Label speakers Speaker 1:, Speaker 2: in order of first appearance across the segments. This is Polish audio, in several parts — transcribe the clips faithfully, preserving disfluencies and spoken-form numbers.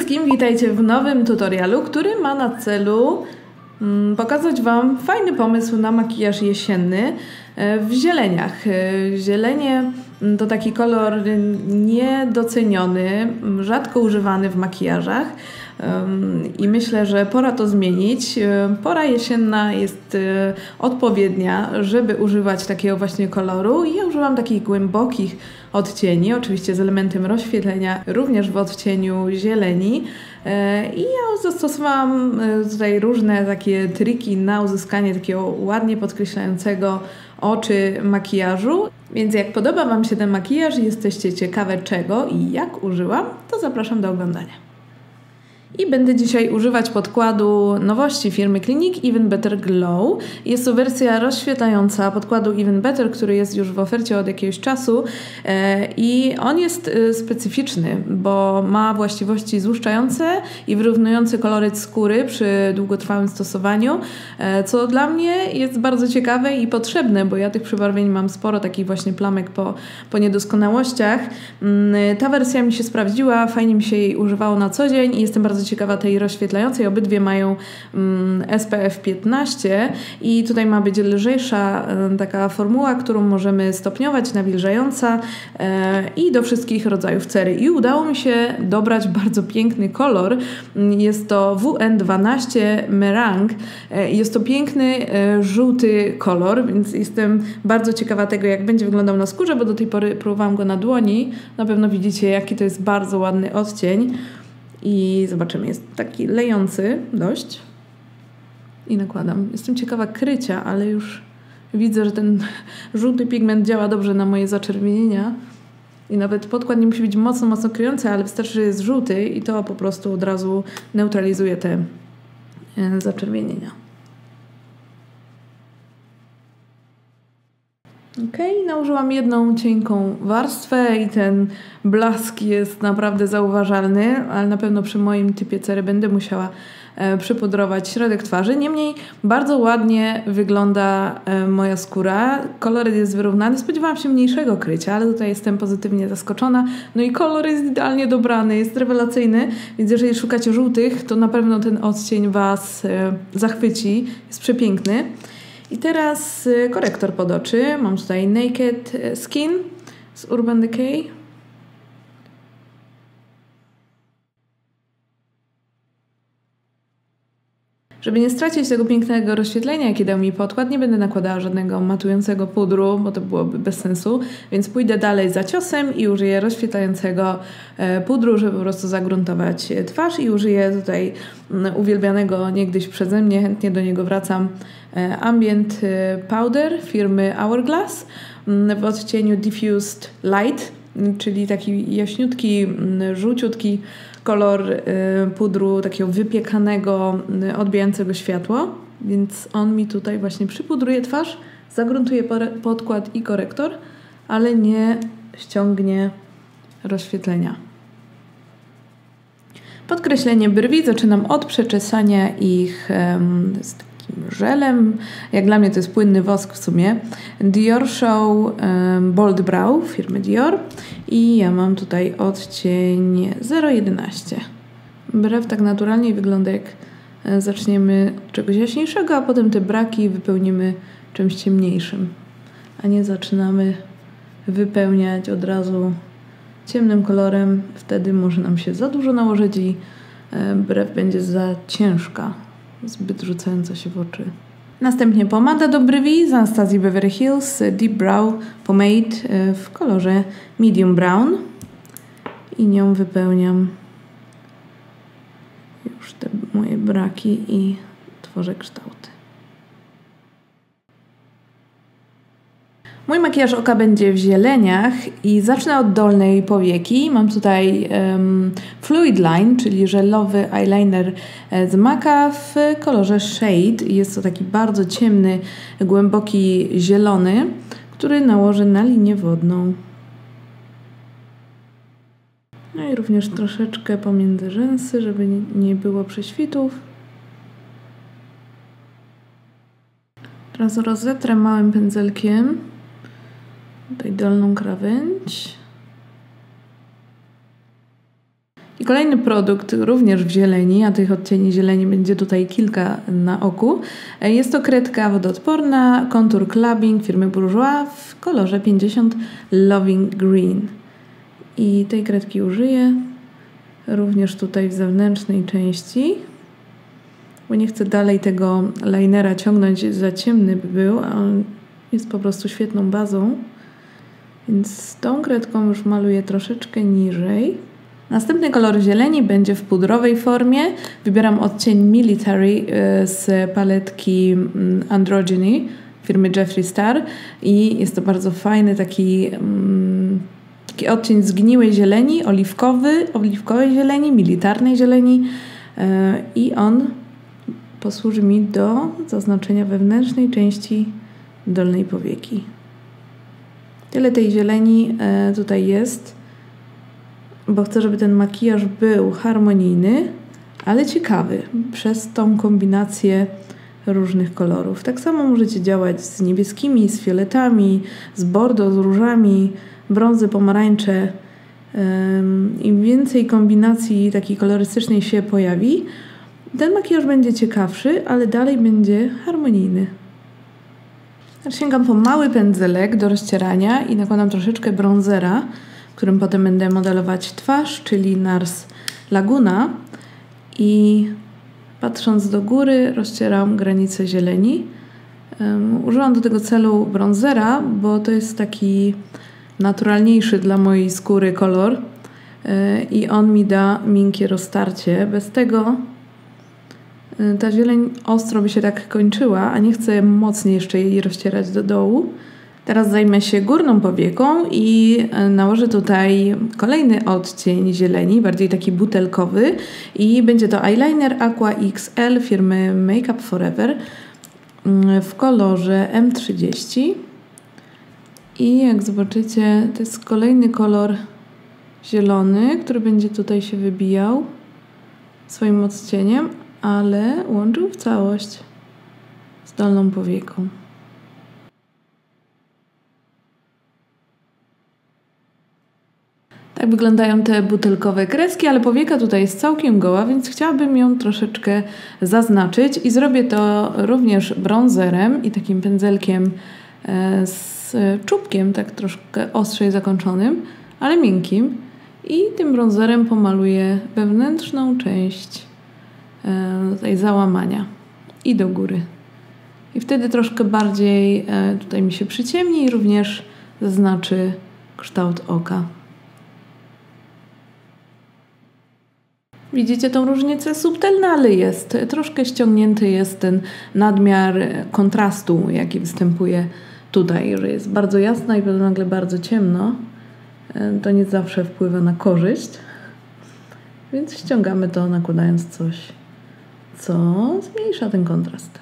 Speaker 1: wszystkim, witajcie w nowym tutorialu, który ma na celu mm, pokazać Wam fajny pomysł na makijaż jesienny w zieleniach. Zielenie to taki kolor niedoceniony, rzadko używany w makijażach i myślę, że pora to zmienić. Pora jesienna jest odpowiednia, żeby używać takiego właśnie koloru i ja używam takich głębokich odcieni, oczywiście z elementem rozświetlenia, również w odcieniu zieleni. I ja zastosowałam tutaj różne takie triki na uzyskanie takiego ładnie podkreślającego oczy makijażu. Więc jak podoba Wam się ten makijaż i jesteście ciekawe czego i jak użyłam, to zapraszam do oglądania. I będę dzisiaj używać podkładu nowości firmy Clinique Even Better Glow. Jest to wersja rozświetlająca podkładu Even Better, który jest już w ofercie od jakiegoś czasu i on jest specyficzny, bo ma właściwości złuszczające i wyrównujące koloryt skóry przy długotrwałym stosowaniu, co dla mnie jest bardzo ciekawe i potrzebne, bo ja tych przybarwień mam sporo, takich właśnie plamek po, po niedoskonałościach. Ta wersja mi się sprawdziła, fajnie mi się jej używało na co dzień i jestem bardzo ciekawa tej rozświetlającej. Obydwie mają mm, S P F piętnaście i tutaj ma być lżejsza y, taka formuła, którą możemy stopniować, nawilżająca y, i do wszystkich rodzajów cery. I udało mi się dobrać bardzo piękny kolor. Jest to W N dwanaście Meringue. Y, jest to piękny, y, żółty kolor, więc jestem bardzo ciekawa tego, jak będzie wyglądał na skórze, bo do tej pory próbowałam go na dłoni. Na pewno widzicie, jaki to jest bardzo ładny odcień. I zobaczymy, jest taki lejący dość. I nakładam. Jestem ciekawa krycia, ale już widzę, że ten żółty pigment działa dobrze na moje zaczerwienienia. I nawet podkład nie musi być mocno, mocno kryjący, ale wystarczy, że jest żółty i to po prostu od razu neutralizuje te zaczerwienienia. Ok, nałożyłam jedną cienką warstwę i ten blask jest naprawdę zauważalny, ale na pewno przy moim typie cery będę musiała e, przypudrować środek twarzy. Niemniej bardzo ładnie wygląda e, moja skóra. Koloryt jest wyrównany. Spodziewałam się mniejszego krycia, ale tutaj jestem pozytywnie zaskoczona. No i kolor jest idealnie dobrany, jest rewelacyjny, więc jeżeli szukacie żółtych, to na pewno ten odcień Was e, zachwyci. Jest przepiękny. I teraz korektor pod oczy. Mam tutaj Naked Skin z Urban Decay. Żeby nie stracić tego pięknego rozświetlenia, jakie dał mi podkład, nie będę nakładała żadnego matującego pudru, bo to byłoby bez sensu, więc pójdę dalej za ciosem i użyję rozświetlającego pudru, żeby po prostu zagruntować twarz i użyję tutaj uwielbianego niegdyś przeze mnie, chętnie do niego wracam, Ambient Powder firmy Hourglass w odcieniu Diffused Light, czyli taki jaśniutki, żółciutki kolor pudru takiego wypiekanego, odbijającego światło, więc on mi tutaj właśnie przypudruje twarz, загruntuje podkład i korektor, ale nie ściągnie rozświetlenia. Podkreślenie brwi zaczynam od przeczesania ich um, z takim żelem. Jak dla mnie to jest płynny wosk w sumie. Dior Show um, Bold Brow firmy Dior i ja mam tutaj odcień zero jedenaście. Brew tak naturalnie wygląda, jak zaczniemy od czegoś jaśniejszego, a potem te braki wypełnimy czymś ciemniejszym, a nie zaczynamy wypełniać od razu ciemnym kolorem. Wtedy może nam się za dużo nałożyć i brew będzie za ciężka, zbyt rzucająca się w oczy. Następnie pomada do brwi z Anastasia Beverly Hills Deep Brow Pomade w kolorze Medium Brown i nią wypełniam już te moje braki i tworzę kształty. Mój makijaż oka będzie w zieleniach i zacznę od dolnej powieki. Mam tutaj um, Fluid Line, czyli żelowy eyeliner z Maca w kolorze Shade. Jest to taki bardzo ciemny, głęboki zielony, który nałożę na linię wodną. No i również troszeczkę pomiędzy rzęsy, żeby nie było prześwitów. Teraz rozetrę małym pędzelkiem tutaj dolną krawędź I kolejny produkt również w zieleni, a tych odcieni zieleni będzie tutaj kilka na oku. Jest to kredka wodoodporna Contour Clubbing firmy Bourjois w kolorze pięćdziesiąt Loving Green. I tej kredki użyję również tutaj w zewnętrznej części, bo nie chcę dalej tego linera ciągnąć, za ciemny by był, a on jest po prostu świetną bazą. Więc z tą kredką już maluję troszeczkę niżej. Następny kolor zieleni będzie w pudrowej formie. Wybieram odcień Military z paletki Androgyny firmy Jeffree Star i jest to bardzo fajny taki, taki odcień zgniłej zieleni, oliwkowy, oliwkowej zieleni, militarnej zieleni i on posłuży mi do zaznaczenia wewnętrznej części dolnej powieki. Tyle tej zieleni tutaj jest, bo chcę, żeby ten makijaż był harmonijny, ale ciekawy przez tą kombinację różnych kolorów. Tak samo możecie działać z niebieskimi, z fioletami, z bordo, z różami, brązy, pomarańcze. Im więcej kombinacji takiej kolorystycznej się pojawi, ten makijaż będzie ciekawszy, ale dalej będzie harmonijny. Sięgam po mały pędzelek do rozcierania i nakładam troszeczkę bronzera, którym potem będę modelować twarz, czyli Nars Laguna. I patrząc do góry rozcieram granicę zieleni. Um, użyłam do tego celu bronzera, bo to jest taki naturalniejszy dla mojej skóry kolor yy, i on mi da miękkie roztarcie. Bez tego yy, ta zieleń ostro by się tak kończyła, a nie chcę mocniej jeszcze jej rozcierać do dołu. Teraz zajmę się górną powieką i nałożę tutaj kolejny odcień zieleni, bardziej taki butelkowy i będzie to eyeliner Aqua X L firmy Make Up For Ever w kolorze M trzydzieści i jak zobaczycie, to jest kolejny kolor zielony, który będzie tutaj się wybijał swoim odcieniem, ale łączył w całość z dolną powieką. Tak wyglądają te butelkowe kreski, ale powieka tutaj jest całkiem goła, więc chciałabym ją troszeczkę zaznaczyć i zrobię to również bronzerem i takim pędzelkiem z czubkiem, tak troszkę ostrzej zakończonym, ale miękkim. I tym bronzerem pomaluję wewnętrzną część tutaj załamania i do góry. I wtedy troszkę bardziej tutaj mi się przyciemni i również zaznaczy kształt oka. Widzicie tą różnicę? Subtelna, ale jest. Troszkę ściągnięty jest ten nadmiar kontrastu, jaki występuje tutaj, że jest bardzo jasno i potem nagle bardzo ciemno. To nie zawsze wpływa na korzyść. Więc ściągamy to, nakładając coś, co zmniejsza ten kontrast.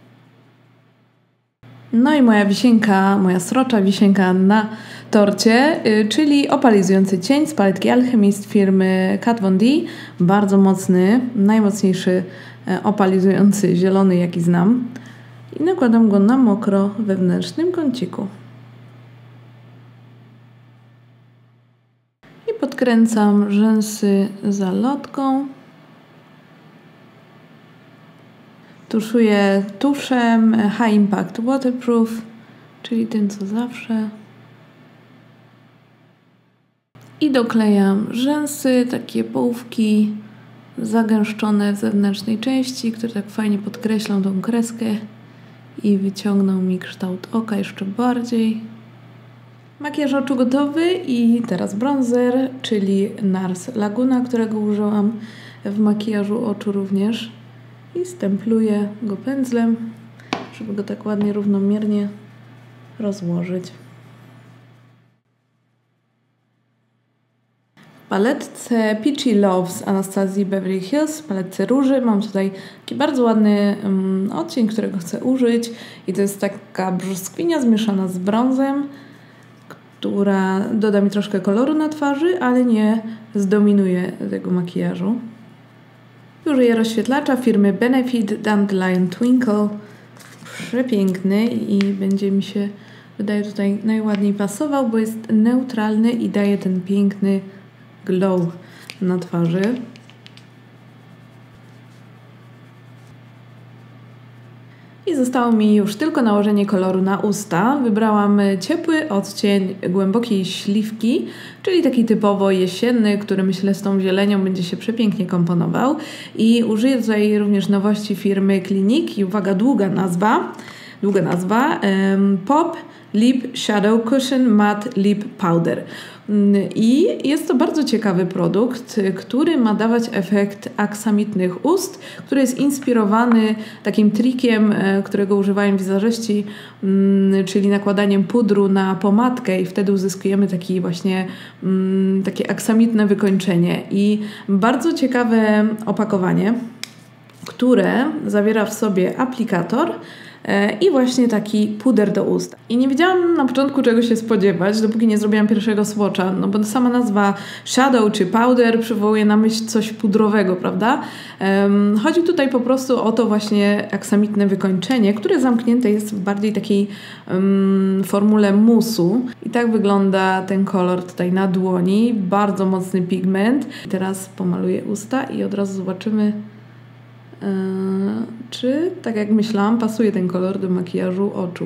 Speaker 1: No i moja wisienka, moja srocza wisienka na torcie, yy, czyli opalizujący cień z paletki Alchemist firmy Kat Von D. Bardzo mocny, najmocniejszy yy, opalizujący zielony, jaki znam. I nakładam go na mokro w wewnętrznym kąciku. I podkręcam rzęsy zalotką. Tuszuję tuszem High Impact Waterproof, czyli tym co zawsze. I doklejam rzęsy, takie połówki zagęszczone w zewnętrznej części, które tak fajnie podkreślą tą kreskę i wyciągną mi kształt oka jeszcze bardziej. Makijaż oczu gotowy i teraz bronzer, czyli Nars Laguna, którego użyłam w makijażu oczu również. I stempluję go pędzlem, żeby go tak ładnie, równomiernie rozłożyć. W paletce Peachy Love z Anastazji Beverly Hills, w paletce róży, mam tutaj taki bardzo ładny um, odcień, którego chcę użyć. I to jest taka brzoskwinia zmieszana z brązem, która doda mi troszkę koloru na twarzy, ale nie zdominuje tego makijażu. Użyję rozświetlacza firmy Benefit Dandelion Twinkle. Przepiękny i będzie mi się, wydaje, tutaj najładniej pasował, bo jest neutralny i daje ten piękny glow na twarzy. I zostało mi już tylko nałożenie koloru na usta. Wybrałam ciepły odcień głębokiej śliwki, czyli taki typowo jesienny, który myślę z tą zielenią będzie się przepięknie komponował. I użyję tutaj również nowości firmy Clinique. I uwaga, długa nazwa. Długa nazwa. Um, Pop Lip Shadow Cushion Matte Lip Powder. I jest to bardzo ciekawy produkt, który ma dawać efekt aksamitnych ust, który jest inspirowany takim trikiem, którego używają wizażyści, czyli nakładaniem pudru na pomadkę i wtedy uzyskujemy taki właśnie takie aksamitne wykończenie. I bardzo ciekawe opakowanie, które zawiera w sobie aplikator i właśnie taki puder do ust. I nie wiedziałam na początku, czego się spodziewać, dopóki nie zrobiłam pierwszego swatcha, no bo sama nazwa shadow czy powder przywołuje na myśl coś pudrowego, prawda? Um, chodzi tutaj po prostu o to właśnie aksamitne wykończenie, które zamknięte jest w bardziej takiej um, formule musu. I tak wygląda ten kolor tutaj na dłoni. Bardzo mocny pigment. Teraz pomaluję usta i od razu zobaczymy, czy, tak jak myślałam, pasuje ten kolor do makijażu oczu.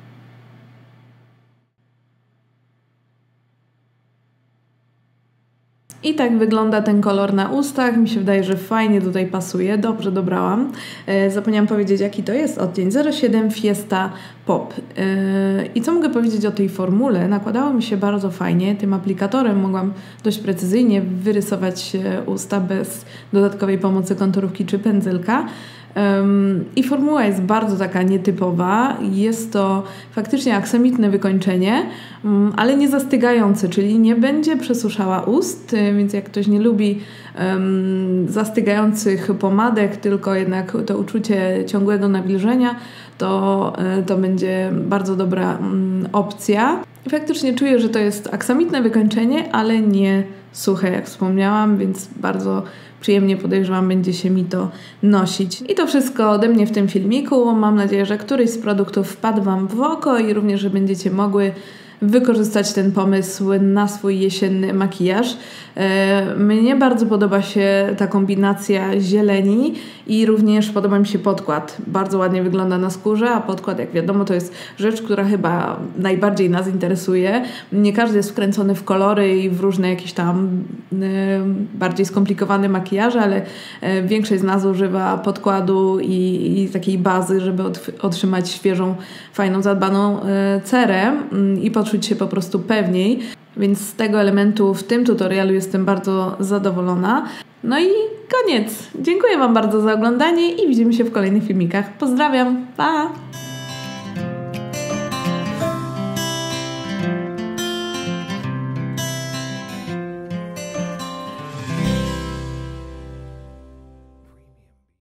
Speaker 1: I tak wygląda ten kolor na ustach. Mi się wydaje, że fajnie tutaj pasuje. Dobrze dobrałam. E, zapomniałam powiedzieć, jaki to jest odcień. zero siedem Fiesta Pop. E, I co mogę powiedzieć o tej formule? Nakładało mi się bardzo fajnie. Tym aplikatorem mogłam dość precyzyjnie wyrysować usta bez dodatkowej pomocy konturówki czy pędzelka. Um, I formuła jest bardzo taka nietypowa. Jest to faktycznie aksamitne wykończenie, um, ale nie zastygające, czyli nie będzie przesuszała ust, więc jak ktoś nie lubi um, zastygających pomadek, tylko jednak to uczucie ciągłego nawilżenia, to, to będzie bardzo dobra um, opcja. I faktycznie czuję, że to jest aksamitne wykończenie, ale nie suche, jak wspomniałam, więc bardzo przyjemnie, podejrzewam, będzie się mi to nosić. I to wszystko ode mnie w tym filmiku. Mam nadzieję, że któryś z produktów wpadł Wam w oko i również, że będziecie mogły wykorzystać ten pomysł na swój jesienny makijaż. Mnie bardzo podoba się ta kombinacja zieleni i również podoba mi się podkład. Bardzo ładnie wygląda na skórze, a podkład, jak wiadomo, to jest rzecz, która chyba najbardziej nas interesuje. Nie każdy jest wkręcony w kolory i w różne jakieś tam bardziej skomplikowane makijaże, ale większość z nas używa podkładu i, i takiej bazy, żeby otrzymać świeżą, fajną, zadbaną cerę i poczuć się po prostu pewniej. Więc z tego elementu w tym tutorialu jestem bardzo zadowolona. No i koniec. Dziękuję Wam bardzo za oglądanie i widzimy się w kolejnych filmikach. Pozdrawiam. Pa!